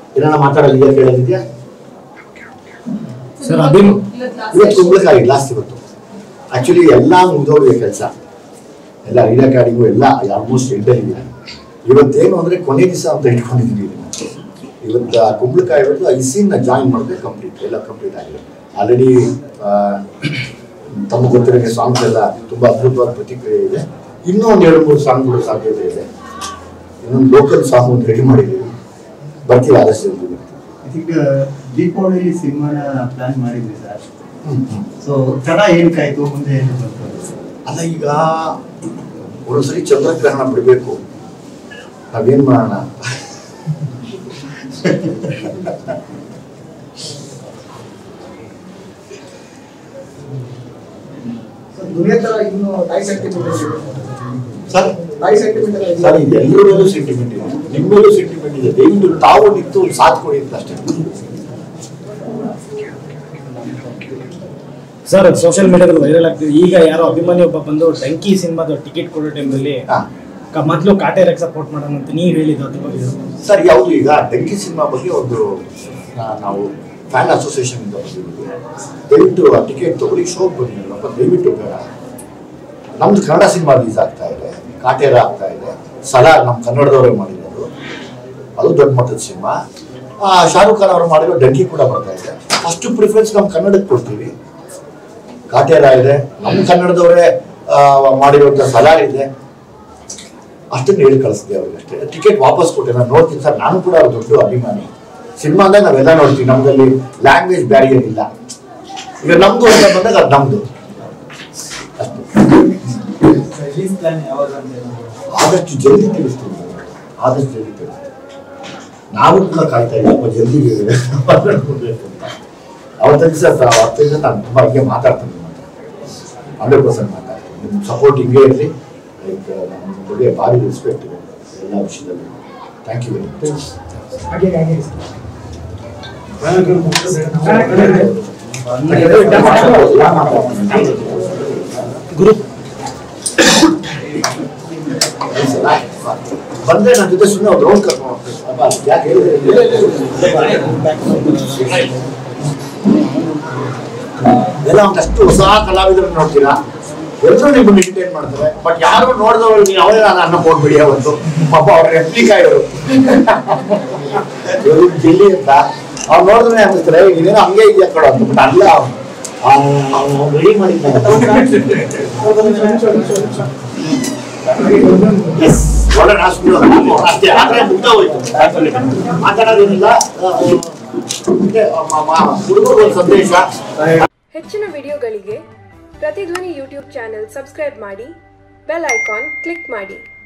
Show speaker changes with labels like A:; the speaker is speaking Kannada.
A: ಏನಾರ ಮಾತಾಡೋದು ಈಗ ಕೇಳೋದಿದೆಯಾ
B: ಸರ್?
A: ಇವತ್ತು ಕುಂಬಳಕಾಯಿ ಲಾಸ್ಟ್ ಇವತ್ತು ಆಕ್ಚುಲಿ ಎಲ್ಲ ಮುಗಿದೋಗಿದೆ ಕೆಲಸ, ಎಲ್ಲ ರೀಡಾ ಕಾರ್ಡಿಂಗು ಎಲ್ಲ ಆಲ್ಮೋಸ್ಟ್ ಎಂಡಲ್ಲಿದೆ. ಇವತ್ತೇನು ಅಂದರೆ ಕೊನೆ ದಿವಸ ಅಂತ ಇಟ್ಕೊಂಡಿದ್ದೀವಿ. ಇವತ್ತು ಕುಂಬಳಕಾಯಿ ಇವತ್ತು ಐಸಿನ ಜಾಯಿನ್ ಮಾಡಿದ್ರೆ ಕಂಪ್ಲೀಟ್ ಎಲ್ಲ ಕಂಪ್ಲೀಟ್ ಆಗಿದೆ. ಆಲ್ರೆಡಿ ತಮಗೆ ಗೊತ್ತಿರೋ ಸಾಂಗ್ಸ್ ಎಲ್ಲ ತುಂಬ ಅದ್ಭುತವಾದ ಪ್ರತಿಕ್ರಿಯೆ ಇದೆ. ಇನ್ನೂ ಒಂದು 2-3 ಸಾಂಗ್ಗಳು ಸಾಧ್ಯತೆ ಇದೆ. ಇನ್ನೊಂದು ಲೋಕಲ್ ಸಾಂಗ್ ಒಂದು ರೆಡಿ ಮಾಡಿದ್ದೀವಿ, ಬರ್ತೀವಿ ಆದಷ್ಟು ಜಲ್ದಿ.
C: ಈಗ ದೀಪಾವಳಿ ಸಿನಿಮಾನ ಪ್ಲಾನ್ ಮಾಡಿದ್ವಿ ಸರ್. ಸೊ ತಡ ಏನಕ್ಕಾಯ್ತು, ಮುಂದೆ ಏನು
A: ಅಲ್ಲ, ಈಗ ಒಂದೊಂದ್ಸರಿ ಚಂದ್ರಗ್ರಹಣ ಬಿಡಬೇಕು, ನಾವೇನ್ ಮಾಡೋಣ? ಸರ್ ಎಲ್ಲರಲ್ಲೂ ಸೆಂಟಿಮೆಂಟ್ ಇದೆ, ನಿಮ್ಮಲ್ಲೂ ಸೆಂಟಿಮೆಂಟ್ ಇದೆ. ದಯವಿಟ್ಟು ತಾವು ನಿಂತು ಸಾಥ್ ಕೊಡಿ ಅಂತ ಅಷ್ಟೇ.
B: ಸರ್ ಸೋಷಿಯಲ್ ಮೀಡಿಯಾದಲ್ಲಿ ವೈರಲ್ ಆಗ್ತಿದೆ. ಈಗ ಯಾರೋ ಅಭಿಮಾನಿ ಒಬ್ಬ ಬಂದು ಟಂಕಿ ಸಿನಿಮಾದ ಟಿಕೆಟ್ ಕೊಡೋ ಟೈಮಲ್ಲಿ ಮೊದಲು ಕಾಟೇರಕ್ಕೆ ಸಪೋರ್ಟ್ ಮಾಡೋಣ ಅಂತ ನೀವು ಹೇಳಿದ್ದು ಅದ್ರ ಬಗ್ಗೆ
A: ಸರ್? ಯಾವುದು ಈಗ ಟಂಕಿ ಸಿನಿಮಾ ಬಗ್ಗೆ ಒಂದು ನಾವು ಫ್ಯಾನ್ ಅಸೋಸಿಯೇಷನ್ ಇಂದ ಬಂದಿದ್ದೀವಿ. ದಯವಿಟ್ಟು ಆ ಟಿಕೆಟ್ ತಗೊಳ್ಳಿ, ಶೋಗೆ ಬಂದಿರಲ್ಲಪ್ಪ, ದಯವಿಟ್ಟು ಬೇಡ. ನಮ್ದು ಕನ್ನಡ ಸಿನಿಮಾ ರಿಲೀಸ್ ಆಗ್ತಾ ಇದೆ, ಕಾಟೇರ ಆಗ್ತಾ ಇದೆ, ಸಲಾರ್ ನಮ್ಮ ಕನ್ನಡದವರೇ ಮಾಡಿರೋದು, ಅದು ದೊಡ್ಡ ಮಟ್ಟದ ಸಿನಿಮಾ. ಶಾರುಖ್ ಖಾನ್ ಅವರು ಮಾಡಿರೋ ಡಂಕಿ ಕೂಡ ಬರ್ತಾ ಇದೆ. ಫಸ್ಟ್ ಪ್ರಿಫರೆನ್ಸ್ ನಮ್ಮ ಕನ್ನಡಕ್ಕೆ ಕೊಡ್ತೀವಿ. ಕಾಟೇರ ಇದೆ, ನಮ್ಮ ಕನ್ನಡದವರೇ ಮಾಡಿರುವಂಥ ಸಲಾರ್ ಇದೆ, ಅಷ್ಟನ್ನು ಹೇಳಿ ಕಳಿಸ್ತೀವಿ ಅವ್ರಿಗೆ ಅಷ್ಟೇ. ಟಿಕೆಟ್ ವಾಪಸ್ ಕೊಟ್ಟೆ ನಾನು ನೋಡ್ತೀನಿ ಸರ್. ನಾನು ಕೂಡ ಅವ್ರ ದೊಡ್ಡ ಅಭಿಮಾನಿ. ಸಿನಿಮಾ ಅಂದಾಗ ನಾವೆಲ್ಲ ನೋಡ್ತೀವಿ, ನಮ್ಮದಲ್ಲಿ ಲ್ಯಾಂಗ್ವೇಜ್ ಬ್ಯಾರಿಯರ್ ಇಲ್ಲ. ಈಗ ನಮ್ದು ಅಂತ ಬಂದಾಗ ಅದು ನಮ್ದು ಅಷ್ಟೇ. ಆದಷ್ಟು ಜಲ್ದಿ ತಿಳಿಸ್ತೀವಿ, ಆದಷ್ಟು ಜಲ್ದಿ ತಿಳಿಸ್ತೀವಿ. ನಾವು ಕೂಡ ಕಾಯ್ತಾ ಇದ್ದೀವಿ ಜಲ್ದಿ ಕೊಡಬೇಕು ಅಂತ. ಅವತ್ತಿನ ಸರ್ ಅವತ್ತಿಂದ ನಾನು ತುಂಬ ಹಿಂಗೆ ಮಾತಾಡ್ತೀನಿ, 100% ಮಾತಾಡ್ತೀನಿ. ನಿಮ್ಮ ಸಪೋರ್ಟ್ ಹಿಂಗೆ ಇರಲಿ. ಲೈಕ್ ನಮ್ಮ ಬಗ್ಗೆ ಭಾರಿ ರೆಸ್ಪೆಕ್ಟ್ ಇದೆ ಎಲ್ಲ ವಿಷಯದಲ್ಲಿ. Thank you very much. ಗುರು ಬಂದ್ರೆ ನನ್ನ ಜೊತೆ ಸುಮ್ಮನೆ ಒಂದು ರೌಂಡ್ ಕರ್ಕೊಂಡು ಯಾಕೆ ಎಲ್ಲ ಒಂದಷ್ಟು ಹೊಸ ಕಲಾವಿದರನ್ನು ನೋಡ್ತೀರಾ, ಎಲ್ಲರೂ ನಿಮ್ಮನ್ನು ಎಂಟರ್ಟೈನ್ ಮಾಡ್ತಾರೆ. ಬಟ್ ಯಾರು ನೋಡಿದವರು ನೀವು ಅವರೇ ನಾನು ಅನ್ನ ಕೊಡ್ಬಿಡಿ ಅವತ್ತು ಪಾಪ ಅವ್ರ ರೆಪ್ಲಿಕಾಯವರು ಜಿಲ್ಲಿ ಅಂತ ಅವ್ರು ನೋಡಿದ್ರೆ ಅನ್ನಿಸ್ತಾರೆ ನೀನೇನೋ ಹಂಗೆ ಇದೆಯಾ ಕಡೆ ಅಂತ. ಬಟ್ ಅಲ್ಲ, ರೆಡಿ ಮಾಡಿದ್ದಾರೆ ಒಳ್ಳೆ ರಾಷ್ಟ್ರ ಅಷ್ಟೇ. ಆದ್ರೆ ಮುಗ್ದ ಹೋಯ್ತು, ಮಾತಾಡೋದೇನಿಲ್ಲ. ಹುಡುಗರು ಒಂದು ಸಂದೇಶ.
D: ಹೆಚ್ಚಿನ ವಿಡಿಯೋಗಳಿಗೆ ಪ್ರತಿಧ್ವನಿ ಯೂಟ್ಯೂಬ್ ಚಾನೆಲ್ ಸಬ್ಸ್ಕ್ರೈಬ್ ಮಾಡಿ, ಬೆಲ್ ಐಕಾನ್ ಕ್ಲಿಕ್ ಮಾಡಿ.